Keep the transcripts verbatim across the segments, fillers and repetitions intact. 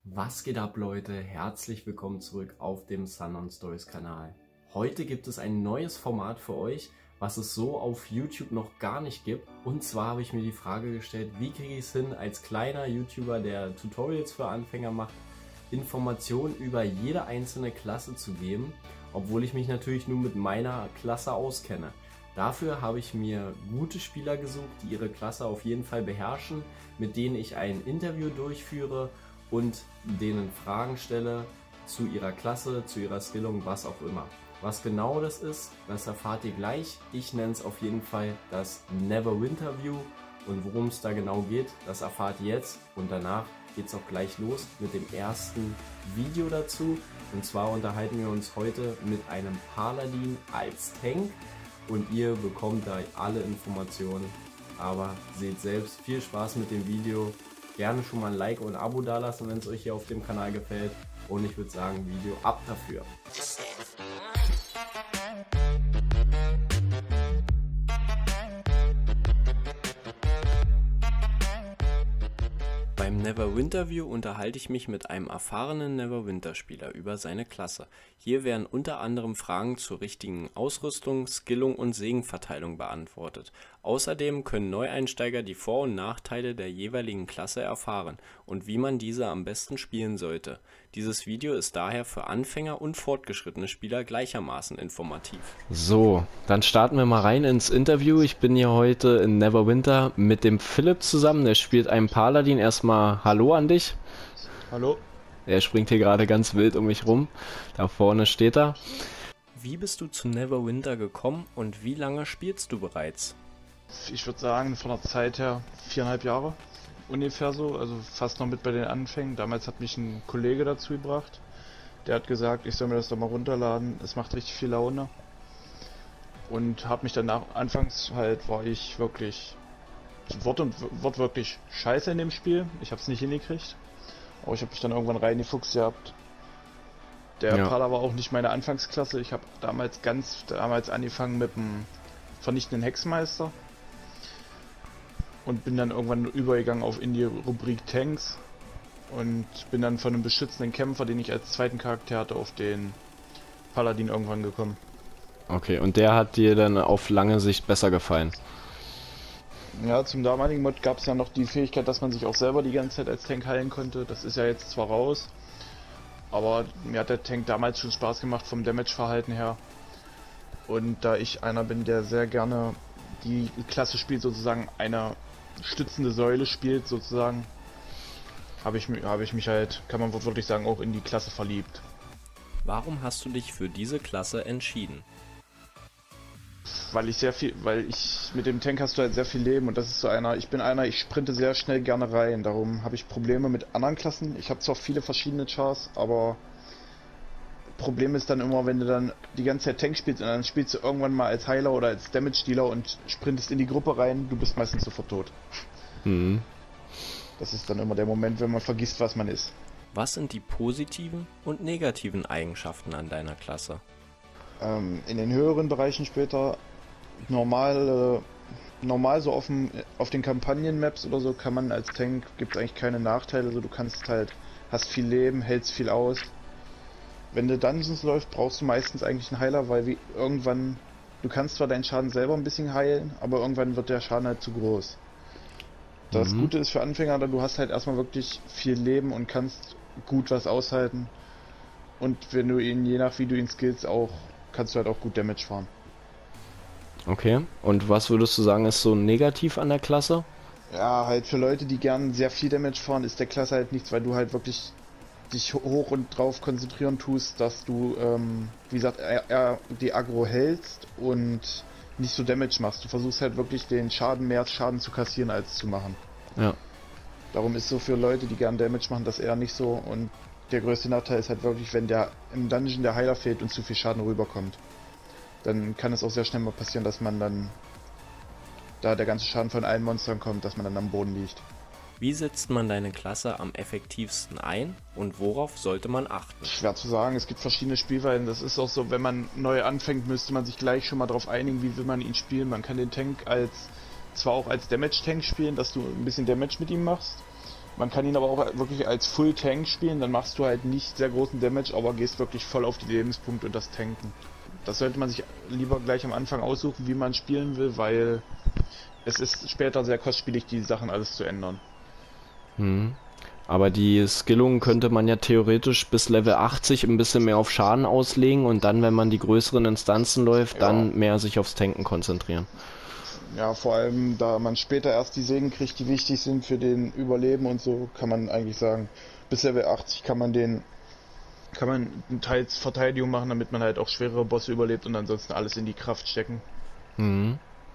Was geht ab, Leute? Herzlich willkommen zurück auf dem Sun On Stories Kanal. Heute gibt es ein neues Format für euch, was es so auf YouTube noch gar nicht gibt. Und zwar habe ich mir die Frage gestellt, wie kriege ich es hin, als kleiner YouTuber, der Tutorials für Anfänger macht, Informationen über jede einzelne Klasse zu geben, obwohl ich mich natürlich nur mit meiner Klasse auskenne. Dafür habe ich mir gute Spieler gesucht, die ihre Klasse auf jeden Fall beherrschen, mit denen ich ein Interview durchführe und denen Fragen stelle zu ihrer Klasse, zu ihrer Skillung, was auch immer. Was genau das ist, das erfahrt ihr gleich. Ich nenne es auf jeden Fall das Neverwinter-View und worum es da genau geht, das erfahrt ihr jetzt und danach geht es auch gleich los mit dem ersten Video dazu. Und zwar unterhalten wir uns heute mit einem Paladin als Tank und ihr bekommt da alle Informationen. Aber seht selbst, viel Spaß mit dem Video. Gerne schon mal ein Like und ein Abo dalassen, wenn es euch hier auf dem Kanal gefällt. Und ich würde sagen, Video ab dafür. Beim Neverwinter-View unterhalte ich mich mit einem erfahrenen Neverwinter-Spieler über seine Klasse. Hier werden unter anderem Fragen zur richtigen Ausrüstung, Skillung und Segenverteilung beantwortet. Außerdem können Neueinsteiger die Vor- und Nachteile der jeweiligen Klasse erfahren und wie man diese am besten spielen sollte. Dieses Video ist daher für Anfänger und fortgeschrittene Spieler gleichermaßen informativ. So, dann starten wir mal rein ins Interview. Ich bin hier heute in Neverwinter mit dem Philipp zusammen, der spielt einen Paladin. Erstmal Hallo an dich. Hallo. Er springt hier gerade ganz wild um mich rum. Da vorne steht er. Wie bist du zu Neverwinter gekommen und wie lange spielst du bereits? Ich würde sagen, von der Zeit her viereinhalb Jahre ungefähr so, also fast noch mit bei den Anfängen. Damals hat mich ein Kollege dazu gebracht. Der hat gesagt, ich soll mir das doch mal runterladen. Es macht richtig viel Laune. Und habe mich danach, anfangs halt war ich wirklich Wort und Wort wirklich scheiße in dem Spiel. Ich habe es nicht hingekriegt. Aber ich habe mich dann irgendwann reingefuchst gehabt. Der Ja. Pala war auch nicht meine Anfangsklasse. Ich habe damals ganz damals angefangen mit dem vernichtenden Hexenmeister. Und bin dann irgendwann übergegangen auf in die Rubrik Tanks. Und bin dann von einem beschützenden Kämpfer, den ich als zweiten Charakter hatte, auf den Paladin irgendwann gekommen. Okay, und der hat dir dann auf lange Sicht besser gefallen? Ja, zum damaligen Mod gab es ja noch die Fähigkeit, dass man sich auch selber die ganze Zeit als Tank heilen konnte. Das ist ja jetzt zwar raus, aber mir hat der Tank damals schon Spaß gemacht vom Damage-Verhalten her. Und da ich einer bin, der sehr gerne die Klasse spielt, sozusagen eine stützende Säule spielt, sozusagen, habe ich, hab ich mich halt, kann man wirklich sagen, auch in die Klasse verliebt. Warum hast du dich für diese Klasse entschieden? Weil ich sehr viel, weil ich mit dem Tank hast du halt sehr viel Leben und das ist so einer, ich bin einer, ich sprinte sehr schnell gerne rein, darum habe ich Probleme mit anderen Klassen. Ich habe zwar viele verschiedene Chars, aber Problem ist dann immer, wenn du dann die ganze Zeit Tank spielst und dann spielst du irgendwann mal als Heiler oder als Damage-Dealer und sprintest in die Gruppe rein, du bist meistens sofort tot. Mhm. Das ist dann immer der Moment, wenn man vergisst, was man ist. Was sind die positiven und negativen Eigenschaften an deiner Klasse? Ähm, in den höheren Bereichen später, normal, äh, normal so auf, dem, auf den Kampagnen-Maps oder so, kann man als Tank, gibt es eigentlich keine Nachteile, also du kannst halt, hast viel Leben, hältst viel aus. Wenn du Dungeons läufst, brauchst du meistens eigentlich einen Heiler, weil wie irgendwann, du kannst zwar deinen Schaden selber ein bisschen heilen, aber irgendwann wird der Schaden halt zu groß. Das Mhm. Gute ist für Anfänger, du hast halt erstmal wirklich viel Leben und kannst gut was aushalten. Und wenn du ihn, je nach wie du ihn skillst, auch, kannst du halt auch gut Damage fahren. Okay, und was würdest du sagen, ist so negativ an der Klasse? Ja, halt für Leute, die gern sehr viel Damage fahren, ist der Klasse halt nichts, weil du halt wirklich dich hoch und drauf konzentrieren tust, dass du, ähm, wie gesagt, eher, eher die Aggro hältst und nicht so Damage machst. Du versuchst halt wirklich den Schaden, mehr Schaden zu kassieren als zu machen. Ja. Darum ist so für Leute, die gern Damage machen, das eher nicht so. Und der größte Nachteil ist halt wirklich, wenn der im Dungeon der Heiler fehlt und zu viel Schaden rüberkommt. Dann kann es auch sehr schnell mal passieren, dass man dann, da der ganze Schaden von allen Monstern kommt, dass man dann am Boden liegt. Wie setzt man deine Klasse am effektivsten ein und worauf sollte man achten? Schwer zu sagen, es gibt verschiedene Spielweisen. Das ist auch so, wenn man neu anfängt, müsste man sich gleich schon mal darauf einigen, wie will man ihn spielen. Man kann den Tank als zwar auch als Damage-Tank spielen, dass du ein bisschen Damage mit ihm machst. Man kann ihn aber auch wirklich als Full Tank spielen, dann machst du halt nicht sehr großen Damage, aber gehst wirklich voll auf die Lebenspunkte und das Tanken. Das sollte man sich lieber gleich am Anfang aussuchen, wie man spielen will, weil es ist später sehr kostspielig, die Sachen alles zu ändern. Hm. Aber die Skillung könnte man ja theoretisch bis Level achtzig ein bisschen mehr auf Schaden auslegen und dann, wenn man die größeren Instanzen läuft, ja, dann mehr sich aufs Tanken konzentrieren. Ja, vor allem, da man später erst die Segen kriegt, die wichtig sind für den Überleben und so, kann man eigentlich sagen, bis Level achtzig kann man den, kann man teils Verteidigung machen, damit man halt auch schwerere Bosse überlebt und ansonsten alles in die Kraft stecken. Mhm.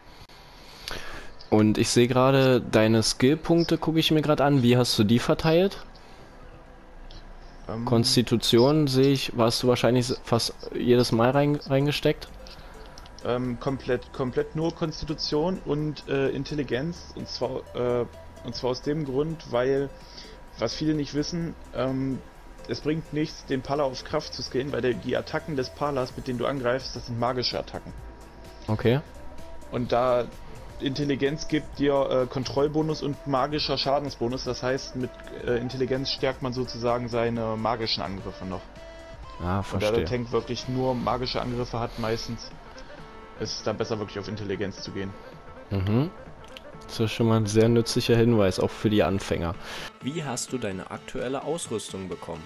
Und ich sehe gerade, deine Skillpunkte gucke ich mir gerade an. Wie hast du die verteilt? Ähm, Konstitution sehe ich, warst du wahrscheinlich fast jedes Mal rein, reingesteckt? Ähm, komplett, komplett nur Konstitution und äh, Intelligenz, und zwar, äh, und zwar aus dem Grund, weil, was viele nicht wissen, ähm, es bringt nichts, den Pala auf Kraft zu skillen, weil der, die Attacken des Palas, mit denen du angreifst, das sind magische Attacken. Okay. Und da Intelligenz gibt dir äh, Kontrollbonus und magischer Schadensbonus, das heißt, mit äh, Intelligenz stärkt man sozusagen seine magischen Angriffe noch. Ah, verstehe. Und da der Tank wirklich nur magische Angriffe hat meistens, ist es dann besser wirklich auf Intelligenz zu gehen. Mhm. Das ist schon mal ein sehr nützlicher Hinweis, auch für die Anfänger. Wie hast du deine aktuelle Ausrüstung bekommen?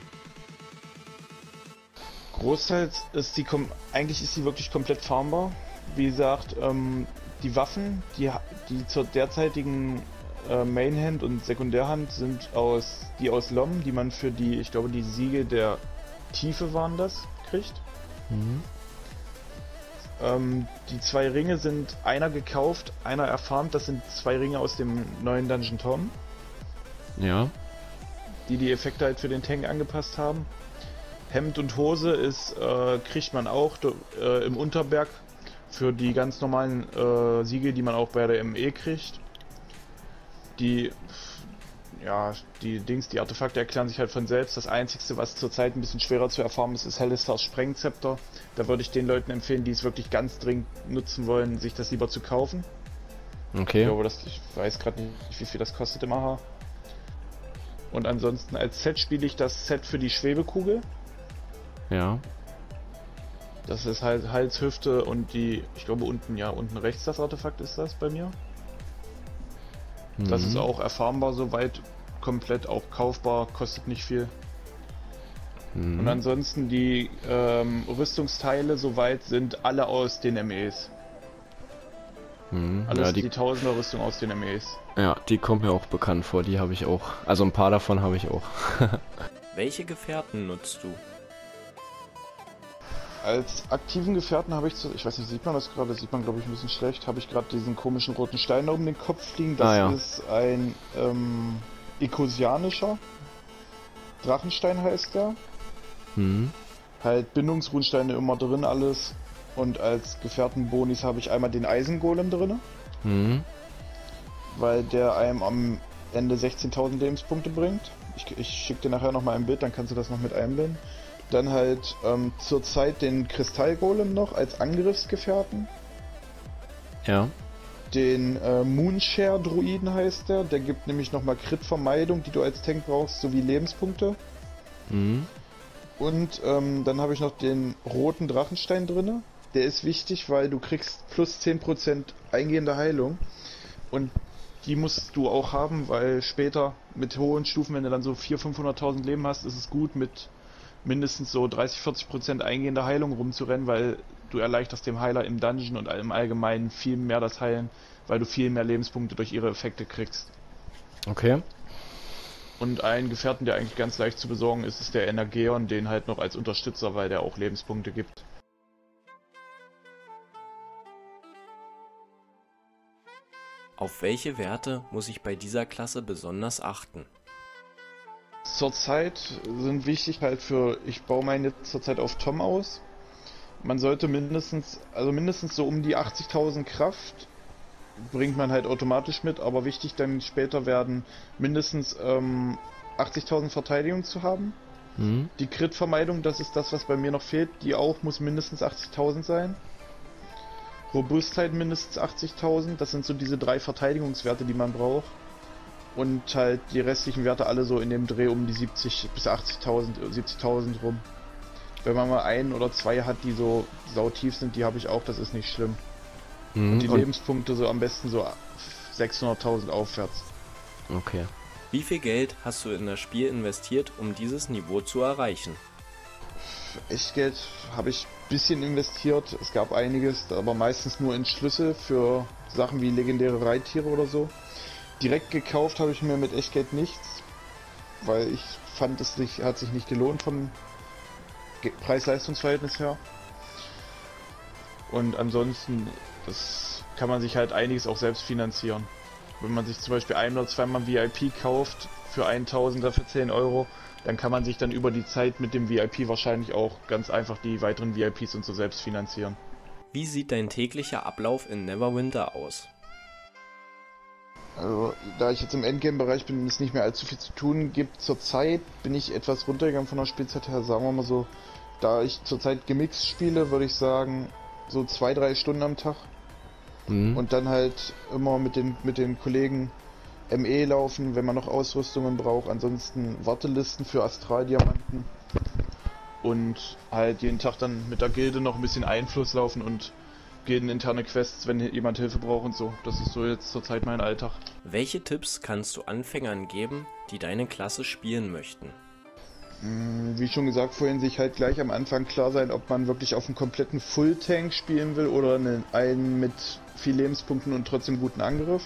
Großteils ist sie, eigentlich ist sie wirklich komplett farmbar. Wie gesagt, ähm, die Waffen, die, die zur derzeitigen äh, Mainhand und Sekundärhand sind aus, die aus Lom, die man für die, ich glaube, die Siege der Tiefe waren das, kriegt. Mhm. Ähm, die zwei Ringe sind einer gekauft, einer erfarmt. Das sind zwei Ringe aus dem neuen Dungeon Tom. Ja. Die die Effekte halt für den Tank angepasst haben. Hemd und Hose ist, äh, kriegt man auch äh, im Unterberg für die ganz normalen äh, Siege, die man auch bei der M E kriegt. Die, ja, die Dings, die Artefakte erklären sich halt von selbst. Das einzige, was zurzeit ein bisschen schwerer zu erfahren ist, ist Hellistars Sprengzepter. Da würde ich den Leuten empfehlen, die es wirklich ganz dringend nutzen wollen, sich das lieber zu kaufen. Okay. Ich glaube, das, ich weiß gerade nicht, wie viel das kostet im A H. Und ansonsten als Set spiele ich das Set für die Schwebekugel. Ja. Das ist halt Hals, Hüfte und die, ich glaube unten, ja, unten rechts das Artefakt ist das bei mir. Mhm. Das ist auch erfahrbar soweit, komplett auch kaufbar, kostet nicht viel. Mhm. Und ansonsten die ähm, Rüstungsteile soweit sind alle aus den M Es. Mhm. Alles ja, die, die Tausender Rüstung aus den M Es. Ja, die kommen mir auch bekannt vor, die habe ich auch. Also ein paar davon habe ich auch. Welche Gefährten nutzt du? Als aktiven Gefährten habe ich, zu, ich weiß nicht, sieht man das gerade, sieht man glaube ich ein bisschen schlecht, habe ich gerade diesen komischen roten Stein da um den Kopf fliegen. Das ah, ja. ist ein ähm, Ecosianischer Drachenstein heißt der. Mhm. Halt Bindungsrunensteine immer drin alles. Und als Gefährtenbonis habe ich einmal den Eisengolem drin. Mhm. Weil der einem am Ende sechzehntausend Lebenspunkte bringt. Ich, ich schicke dir nachher nochmal ein Bild, dann kannst du das noch mit einblenden. Dann halt ähm, zurzeit den Kristallgolem noch als Angriffsgefährten. Ja. Den äh, Moonshare-Druiden heißt der. Der gibt nämlich nochmal Crit-Vermeidung, die du als Tank brauchst, sowie Lebenspunkte. Mhm. Und ähm, dann habe ich noch den roten Drachenstein drin. Der ist wichtig, weil du kriegst plus zehn Prozent eingehende Heilung. Und die musst du auch haben, weil später mit hohen Stufen, wenn du dann so vierhunderttausend, fünfhunderttausend Leben hast, ist es gut mit mindestens so dreißig bis vierzig Prozent eingehender Heilung rumzurennen, weil du erleichterst dem Heiler im Dungeon und im Allgemeinen viel mehr das Heilen, weil du viel mehr Lebenspunkte durch ihre Effekte kriegst. Okay. Und ein Gefährten, der eigentlich ganz leicht zu besorgen ist, ist der Energeon, den halt noch als Unterstützer, weil der auch Lebenspunkte gibt. Auf welche Werte muss ich bei dieser Klasse besonders achten? Zurzeit sind wichtig halt für, ich baue meine zurzeit auf Tom aus. Man sollte mindestens, also mindestens so um die achtzigtausend Kraft bringt man halt automatisch mit, aber wichtig dann später werden mindestens ähm, achtzigtausend Verteidigung zu haben. Mhm. Die Crit-Vermeidung, das ist das, was bei mir noch fehlt, die auch muss mindestens achtzigtausend sein. Robustheit mindestens achtzigtausend, das sind so diese drei Verteidigungswerte, die man braucht. und halt die restlichen Werte alle so in dem Dreh um die siebzig bis achtzigtausend, siebzigtausend rum. Wenn man mal ein oder zwei hat, die so sautief sind, die habe ich auch, das ist nicht schlimm. Mhm. Und die Und Lebenspunkte so am besten so sechshunderttausend aufwärts. okay. Wie viel Geld hast du in das Spiel investiert, um dieses Niveau zu erreichen? Echtgeld habe ich ein bisschen investiert, es gab einiges, aber meistens nur in Schlüssel für Sachen wie legendäre Reittiere oder so. Direkt gekauft habe ich mir mit Echtgeld nichts, weil ich fand, es sich, hat sich nicht gelohnt vom Ge- Preis-Leistungs-Verhältnis her. Und ansonsten, das kann man sich halt einiges auch selbst finanzieren. Wenn man sich zum Beispiel ein oder zweimal V I P kauft für Tausender für zehn Euro, dann kann man sich dann über die Zeit mit dem V I P wahrscheinlich auch ganz einfach die weiteren V I Ps und so selbst finanzieren. Wie sieht dein täglicher Ablauf in Neverwinter aus? Also, da ich jetzt im Endgame-Bereich bin und es nicht mehr allzu viel zu tun gibt, zurzeit bin ich etwas runtergegangen von der Spielzeit her, sagen wir mal so, da ich zurzeit gemixt spiele, würde ich sagen, so zwei, drei Stunden am Tag. Mhm. Und dann halt immer mit den, mit den Kollegen M E laufen, wenn man noch Ausrüstungen braucht. Ansonsten Wartelisten für Astraldiamanten. Und halt jeden Tag dann mit der Gilde noch ein bisschen Einfluss laufen und gehen interne Quests, wenn jemand Hilfe braucht und so. Das ist so jetzt zurzeit mein Alltag. Welche Tipps kannst du Anfängern geben, die deine Klasse spielen möchten? Mm, Wie schon gesagt vorhin, sich halt gleich am Anfang klar sein, ob man wirklich auf einen kompletten Full-Tank spielen will oder einen, einen mit viel Lebenspunkten und trotzdem guten Angriff.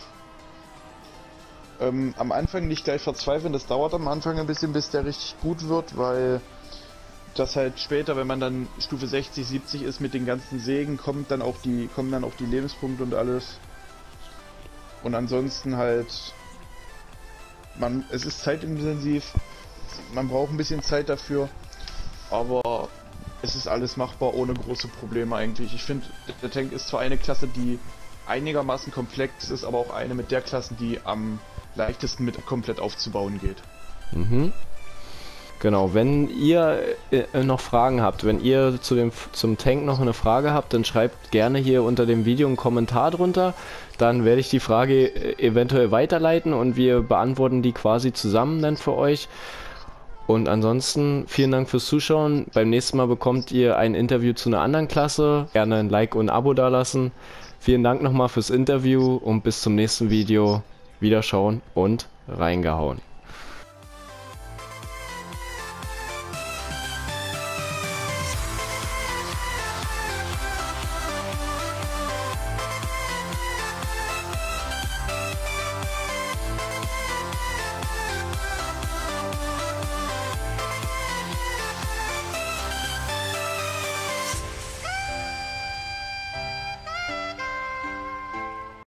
Ähm, am Anfang nicht gleich verzweifeln, das dauert am Anfang ein bisschen, bis der richtig gut wird, weil das halt später, wenn man dann Stufe sechzig, siebzig ist mit den ganzen Sägen, kommt dann auch die, kommen dann auch die Lebenspunkte und alles. Und ansonsten halt, man, es ist zeitintensiv, man braucht ein bisschen Zeit dafür, aber es ist alles machbar ohne große Probleme eigentlich. Ich finde, der Tank ist zwar eine Klasse, die einigermaßen komplex ist, aber auch eine mit der Klassen, die am leichtesten mit komplett aufzubauen geht. Mhm. Genau, wenn ihr äh, noch Fragen habt, wenn ihr zu dem, zum Tank noch eine Frage habt, dann schreibt gerne hier unter dem Video einen Kommentar drunter. Dann werde ich die Frage äh, eventuell weiterleiten und wir beantworten die quasi zusammen dann für euch. Und ansonsten vielen Dank fürs Zuschauen. Beim nächsten Mal bekommt ihr ein Interview zu einer anderen Klasse. Gerne ein Like und ein Abo dalassen. Vielen Dank nochmal fürs Interview und bis zum nächsten Video. Wiederschauen und reingehauen.